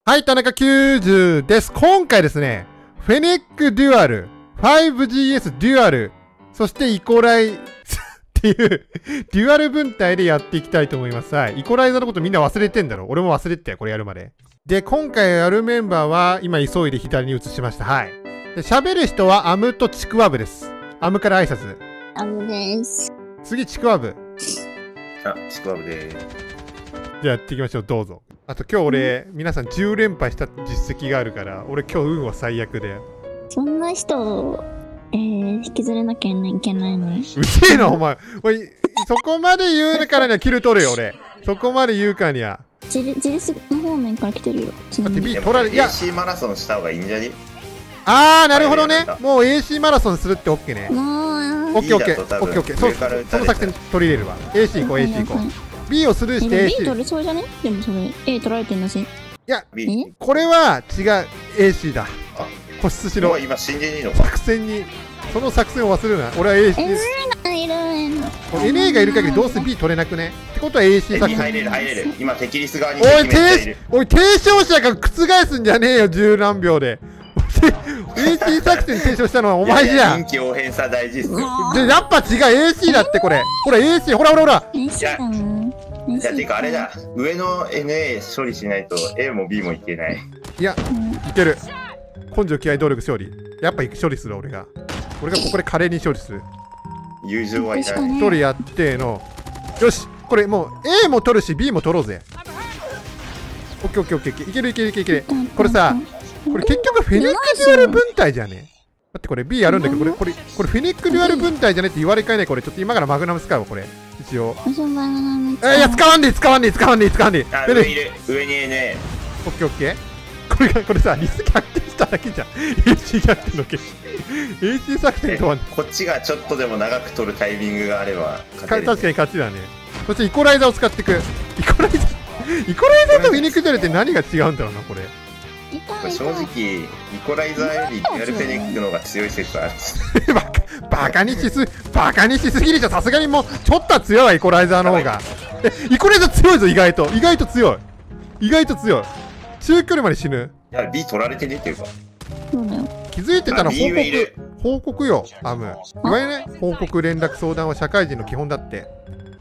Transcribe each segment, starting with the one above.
はい、田中90です。今回ですね、フェネックデュアル、5GS デュアル、そしてイコライっていう、デュアル分隊でやっていきたいと思います。はい。イコライザーのことみんな忘れてんだろ。俺も忘れてたよ、これやるまで。で、今回やるメンバーは、今急いで左に移しました。はい。で、喋る人はアムとちくわぶです。アムから挨拶。 アムです。 次、ちくわぶ。 あ、ちくわぶでーす。 じゃあやっていきましょう、どうぞ。あと今日俺、皆さん10連敗した実績があるから、俺今日運は最悪で。 そんな人を、引きずれなきゃいけないのに。 うせえな、お前。そこまで言うからにはキル取るよ、俺。そこまで言うからには。 自立の方面から来てるよ。 だって B 取られ、いや。 AC マラソンした方がいいんじゃね？ あー、なるほどね。もう AC マラソンするって OK ね。オッケーオッケー。オッケーオッケー。その作戦取り入れるわ。AC 行こう、AC 行こう。B をスルーして AC。 B 取れそうじゃね？でもそれ A 取られてんだし。いや、これは違う AC だ。個室しろ。 今死んでねえのか。 作戦に、その作戦を忘れるな。俺は AC。NA がいる限りどうせ B 取れなくね。ってことは AC 作戦。 入れる。今敵リス側におい、提唱者が覆すんじゃねえよ、十何秒で。AC 作戦提唱したのはお前じゃん。 臨機応変さ大事っすよ。 で、やっぱ違う AC だってこれ。ほら AC、ほら。 AC だもん。 いや、てかあれだ。上の NA 処理しないと A も B もいけない。 いや、いける。根性気合努力勝利。やっぱ処理する俺がここで華麗に処理する。 友情はいない。 一人やっての。よし、これもう A も取るし B も取ろうぜ。オッケーオッケーオッケー。いける。これさ、これ結局フェネックデュアル分隊じゃね。だってこれ B やるんだけど、これフェネックデュアル分隊じゃねって言われかねない。これちょっと今からマグナム使うわ、これ一応。いや、使わんで。 上にいる。上に NA。 オッケーオッケー。これさ、リス逆転しただけじゃん。AC 逆転の結果。AC 作戦とは、 こっちがちょっとでも長く取るタイミングがあれば確かに勝ちだね。そしてイコライザーを使っていく。イコライザーとフェニックデュアルって何が違うんだろうな、これ。 正直、イコライザーよりデュアルフェニックの方が強い説ある。 バカにしすぎでしょ。さすがにもう、ちょっとは強いわ、イコライザーの方が。イコライザー強いぞ、意外と強い。中距離まで死ぬ。 いや、B 取られてねっていうか。 気づいてたの報告よ、アム。いわゆるね、報告、連絡、相談は社会人の基本だって。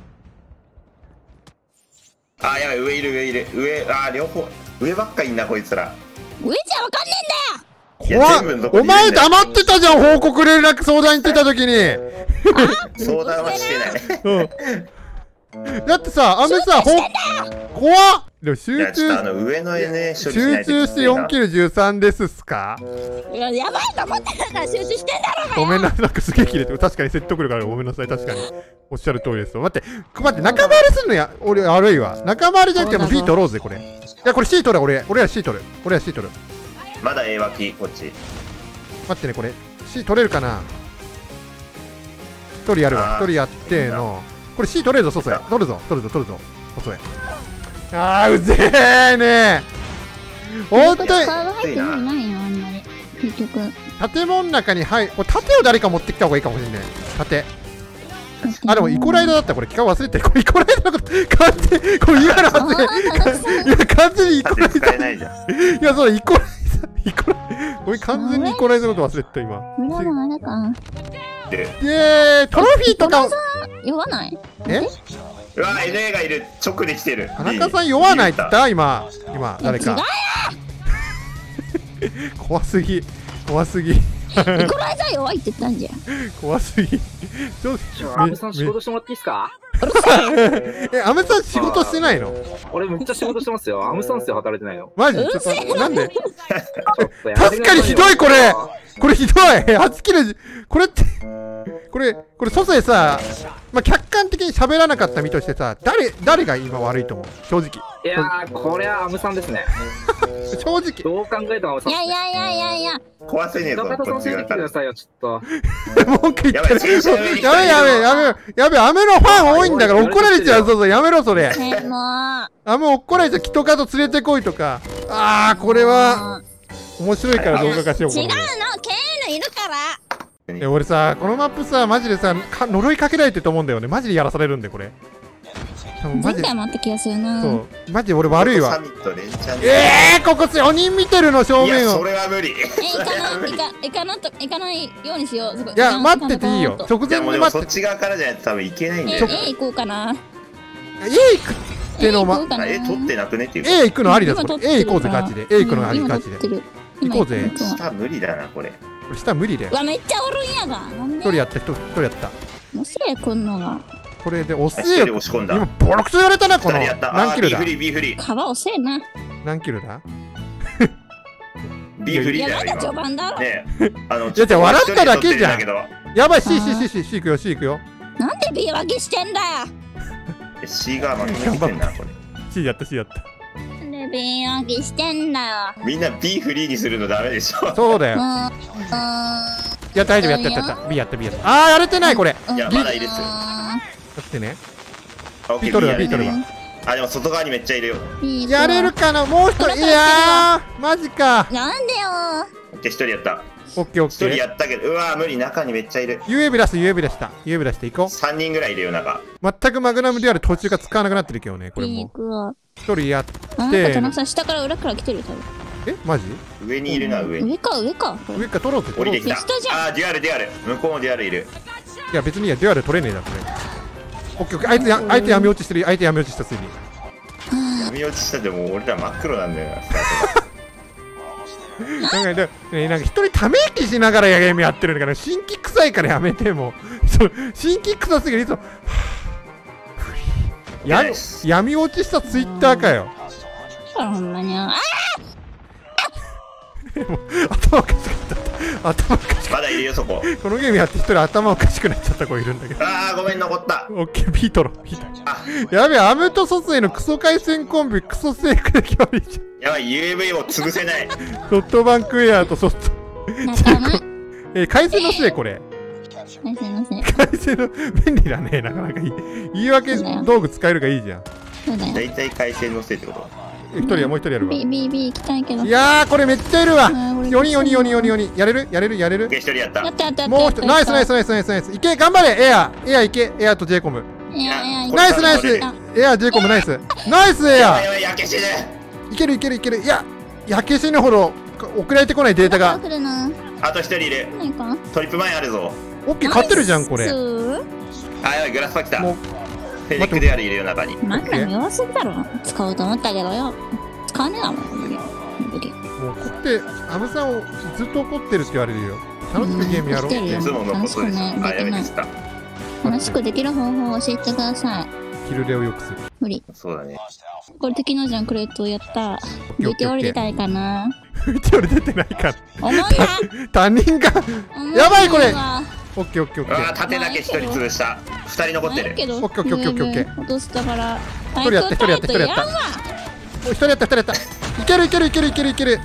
あ、やばい、上いる。両方。上ばっかいんな、こいつら。 上じゃわかんねえんだよ。お前黙ってたじゃん、報告、連絡、相談行ってた時に。 相談はしてない。 だってさ、アメさ、怖っ。でも集中して4キル13ですっすか。 いや、やばいと思ってたから集中してんだろうが。 ごめんなさい、なんかすげえ切れてる。確かに説得力ある。ごめんなさい、確かに。おっしゃる通りですよ。待って、仲間割れすんのや、俺悪いわ。仲間割れじゃなくても B 取ろうぜ、これ。いや、これ C 取る、俺ら C 取る。 まだ A 脇、こっち。 待ってね、これ。C 取れるかな。1人やるわ。1人やっての。これ C 取れるぞ、外へ。取るぞ、外へ。あー、うぜえね。ほんとに建物の中に入る。これ盾を誰か持ってきた方がいいかもしれない。盾。あ、でもイコライザーだった。これ聞か忘れてる。これイコライザーのこと完全にこれ今の発言。いや、完全にイコライザー。いや、そう、イコライザー。これ完全にイコライザーのこと忘れてた、今。トロフィーとか酔わない？ うわ、NA がいる。直で来てる。 田中さん酔わないって言った今、誰か。怖すぎ。イコライザー弱いって言ったんじゃん。 怖すぎ。 アメさん仕事してもらっていいですか？ アメさん仕事してないの？ 俺めっちゃ仕事してますよ。アメさんっすよ、働いてないの。 マジ？ちょっとなんで？確かにひどい、これひどい。初キル、これって、これ外でさ、客観的に喋らなかった身としてさ、誰が今悪いと思う？正直。 いやー、これはアムさんですね。 正直。 どう考えてもアムさん。 いや。 壊せねえぞ。 中田さん教えてくださいよ、ちょっと。 文句言ってる。やべ、アメのファン多いんだから怒られちゃうぞ、やめろ、それ。アメ怒られちゃう、キトカと連れてこいとか。あー、これは、面白いから動画化しよう。 違うの、ケーヌいるから。 俺さ、このマップさ、マジでさ、呪いかけられてると思うんだよね。マジでやらされるんで、これ。 前マジ回もあった気がするな。 そうマジ俺悪いわ。 サミット連チャンここ4人見てるの正いやそ面を。 れは無理。 行かないようにしよう。 いや待ってていいよ。直いや前もうでもそっに待って。 ち側からじゃないと多分行けないんだよ。 行こうかな。 A 行くってのも行こうかな。 取ってなくねっていう。 A 行くのありだぞこれ。 今撮って A る行こうぜガチで。A 行くのありガチで。行こうぜ。 下無理だなこれ。 これ下無理だよう。わ、めっちゃおるんやが。なんで一人やった一人やった。 もうせいくんのが。 これで押す一人よ。 押し込んだ。 今ボロクソ言われたなこの。 二人やった。 何キロだ B フリー B フリー皮遅えな。 何キロだ B フリーいや、まだだよ今。 序盤だろ。 ねいやじゃあ笑っただけじゃん一人で撮ってるだけどやばい C 行くよ C 行くよ。 なんで B 分けしてんだよ。 C が負けてきてんなこれ。 C やった C やった。 なんで B 分けしてんだよ。 みんな B フリーにするのダメでしょ。 そうだよ。いや大丈夫やったやった B やった B やった。あーやれてないこれ。 いやまだいるっすよ。 だってね。 オッケ B 取るわー B 取るわ。 あでも外側にめっちゃいるよ。 やれるかなもう一人。いやーマジか。 なんでよ。 オッケー一人やった。 オッケーオッ一人ケー。 やったけどうわー無理中にめっちゃいる。 UAV 出した UAV 出した UAV 出していこう。 3人ぐらいいるよ中。 全くマグナムである途中が使わなくなってるけどねこれもう。一人やっなんかて田中さん下から裏から来てるよ多分。 マジ上にいるな上に。 上かこれ上から取ろうぜ取ろうぜ。 降りてきた。 下じゃんあーデュアルデュアル向こうもデュアルいる。 いや別にいいやデュアル取れねえだこれ。オッケーオッケー相手闇落ちしてる相手闇落ちしたついに。 闇落ちしたでも俺ら真っ黒なんだよな。 なんか一人ため息しながらゲームやってるんだから新規臭いからやめてもうそう新規臭すぎるいつも闇落ちしたツイッターかよ。 ほんまに。 頭おかしかった頭おかしかっまだいるよそこ。 たこのゲームやって一人頭おかしくなっちゃった子いるんだけど。 あーごめん残った。 オッケー B 取ろう B 取ろあう。やべえアムとソスへのクソ回線コンビクソセークで決まりじやばい UAV を潰せない。 ゃん。ソフトバンクエアとソフト仲間。 回線のせいこれ。 すいません。 回線の便利だねなかなかいい。言い訳道具使えるがいいじゃん。 そうだよ。 大体回線のせいってこと。 一人やもう一人やるわ。 B 行きたいけど。 いやーこれめっちゃいるわ。 4 4人やれるオッケー一人やった。 やったもう一人ナイスいけ頑張れエアいけエアと J コムいやナイスエア J コムナイスエアやばいやばい焼け死ぬ。 いけるいや焼け死ぬほど送られてこないデータが。 来るな。 あと一人いる。 ないか。 トリップ前あるぞ。 オッケー勝ってるじゃんこれ。 あやばいグラスパ来た。フもうェニックであるいるよ中に。 マグナム弱すぎだろ。使おうと思ったけどよ。使わねえだもん。無理。 もう怒ってアムさんをずっと怒ってるって言われるよ。楽しくゲームやろうって。 いつものことです。あやめてした。 楽しくできる方法を教えてください。 キルレを良くする。 無理。 そうだね。 これ敵のじゃんクレートやった。VTR 出たいかな。 VTR 出てないからおもんな。 他人がやばいこれ。オッケーああ縦だけ一人潰した。二人残ってる。 オッケーオッケー落としたから。 一人やったもう一人やったいける。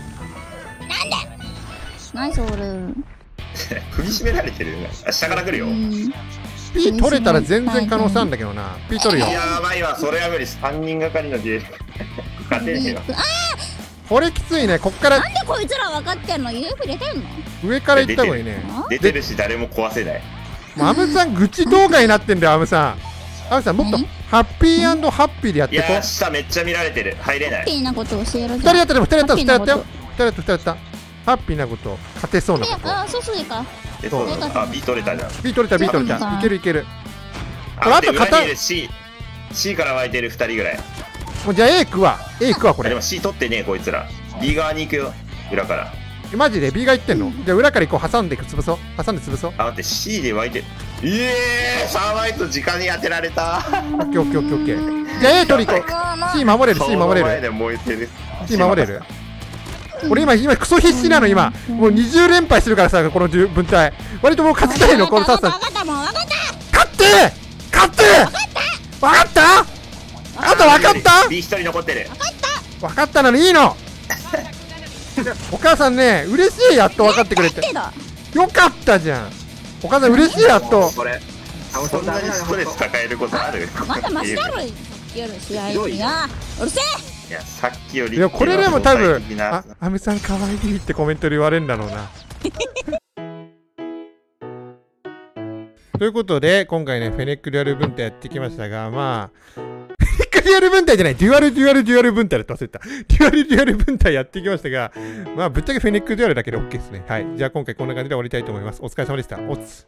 ナイスオール。 踏みしめられてる。下から来るよ。 P 取れたら全然可能性あるんだけどな。P 取るよ。 やばいわそれは無理。3人がかりのゲーム勝てねえよ。 これきついね。こっからなんでこいつら分かってんの？ UF 出てんの？ 上から行った方がいいね。 出てるし誰も壊せない。 アムさん愚痴動画になってんだよアムさんもっとハッピー&ハッピーでやってこう。 いや下めっちゃ見られてる。入れない。 ハッピーなこと教えろ。 2人やった2人やったハハッピーなこと勝てそうなこと。 あ、そうか。 そうあ B 取れたじゃん。 B 取れたいける。これあと片裏にいる C から湧いてる2人ぐらい。 もうじゃあ A 行くわこれ。 でも C 取ってねえこいつら。B 側に行くよ裏から。 マジで B が行ってんの？じゃあ裏から行こう。挟んで潰そう。 あ待って C で湧いてる。サーバイト時間に当てられた。 オッケー。じゃあ A 取り行こう。C 守れる。C守れる。俺今クソ必死なの今。もう20連敗してるからさこの分隊。割ともう勝ちたいのこのさっさ。勝って分かったあと分かった B 一人残ってる。 分かったならいいのお母さんね嬉しいやっと分かってくれて。よかったじゃんお母さん嬉しいやっと。 これそんなにストレス抱えることある？ まだマシだろ夜試合にがうるせえ。 いやさっきよりいやこれでも多分あアムさんかわいいってコメントで言われるんだろうなということで今回ねフェネックリアル分隊やってきましたがまあクデュアル分隊じゃない、デュアル分隊だって忘れた。デュアル分隊やってきましたが、まあ、ぶっちゃけフェネックデュアルだけで OK ですね。はい。じゃあ今回こんな感じで終わりたいと思います。お疲れ様でした。おつ。